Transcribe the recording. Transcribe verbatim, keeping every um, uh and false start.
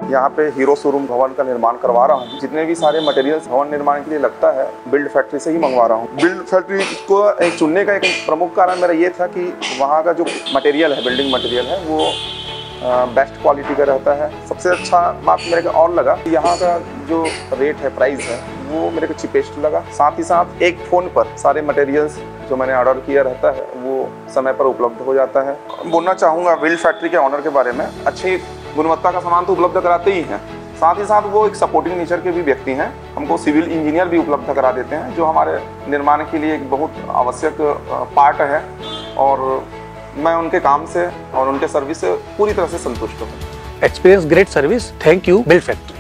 यहाँ पे hero showroom भवन का निर्माण करवा रहा हूँ। जितने भी सारे मटेरियल्स भवन निर्माण के लिए लगता है बिल्ड फैक्ट्री से ही मंगवा रहा हूँ। बिल्ड फैक्ट्री को एक चुनने का एक प्रमुख कारण मेरा ये था कि वहाँ का जो मटेरियल है, बिल्डिंग मटेरियल है, वो बेस्ट क्वालिटी का रहता है। सबसे अच्छा बात मेरे को और लगा कि यहाँ का जो रेट है, प्राइस है, वो मेरे को चिपेस्ट लगा। साथ ही साथ एक फ़ोन पर सारे मटेरियल्स जो मैंने ऑर्डर किया रहता है वो समय पर उपलब्ध हो जाता है। बोलना चाहूँगा बिल्ड फैक्ट्री के ऑनर के बारे में, अच्छी गुणवत्ता का सामान तो उपलब्ध कराते ही हैं, साथ ही साथ वो एक सपोर्टिंग नेचर के भी व्यक्ति हैं। हमको सिविल इंजीनियर भी उपलब्ध करा देते हैं, जो हमारे निर्माण के लिए एक बहुत आवश्यक पार्ट है, और मैं उनके काम से और उनके सर्विस से पूरी तरह से संतुष्ट हूँ। Experience, great service, thank you Build factory.